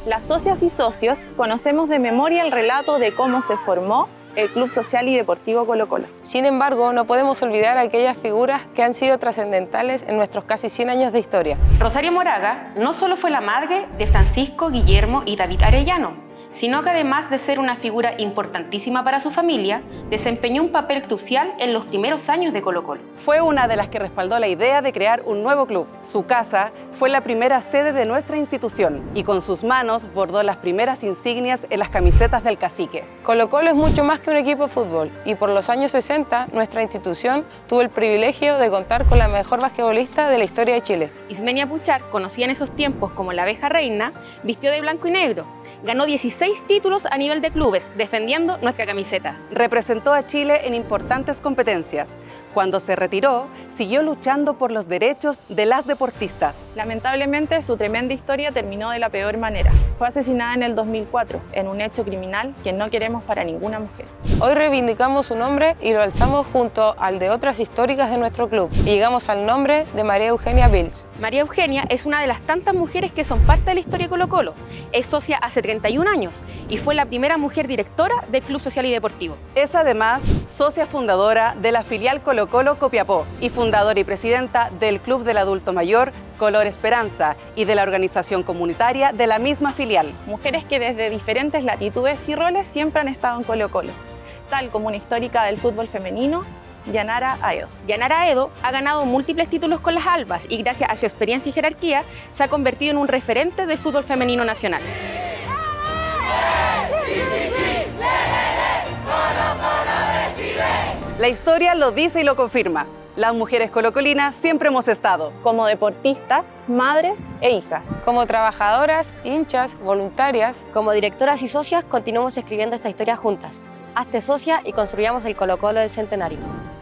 Las socias y socios conocemos de memoria el relato de cómo se formó el Club Social y Deportivo Colo-Colo. Sin embargo, no podemos olvidar aquellas figuras que han sido trascendentales en nuestros casi 100 años de historia. Rosario Moraga no solo fue la madre de Francisco, Guillermo y David Arellano, sino que además de ser una figura importantísima para su familia, desempeñó un papel crucial en los primeros años de Colo-Colo. Fue una de las que respaldó la idea de crear un nuevo club. Su casa fue la primera sede de nuestra institución y con sus manos bordó las primeras insignias en las camisetas del cacique. Colo-Colo es mucho más que un equipo de fútbol y por los años 60 nuestra institución tuvo el privilegio de contar con la mejor basquetbolista de la historia de Chile. Ismenia Puchar, conocida en esos tiempos como la abeja reina, vistió de blanco y negro. Ganó 16 títulos a nivel de clubes, defendiendo nuestra camiseta. Representó a Chile en importantes competencias. Cuando se retiró, siguió luchando por los derechos de las deportistas. Lamentablemente, su tremenda historia terminó de la peor manera. Fue asesinada en el 2004, en un hecho criminal que no queremos para ninguna mujer. Hoy reivindicamos su nombre y lo alzamos junto al de otras históricas de nuestro club y llegamos al nombre de María Eugenia Bills. María Eugenia es una de las tantas mujeres que son parte de la historia de Colo-Colo. Es socia hace 31 años y fue la primera mujer directora del Club Social y Deportivo. Es además socia fundadora de la filial Colo-Colo Copiapó y fundadora y presidenta del Club del Adulto Mayor Color Esperanza y de la organización comunitaria de la misma filial. Mujeres que desde diferentes latitudes y roles siempre han estado en Colo-Colo, tal como una histórica del fútbol femenino, Yanara Aedo. Yanara Aedo ha ganado múltiples títulos con las Albas y gracias a su experiencia y jerarquía se ha convertido en un referente del fútbol femenino nacional. La historia lo dice y lo confirma. Las mujeres colocolinas siempre hemos estado como deportistas, madres e hijas. Como trabajadoras, hinchas, voluntarias. Como directoras y socias continuamos escribiendo esta historia juntas. Hazte socia y construyamos el Colo-Colo del centenario.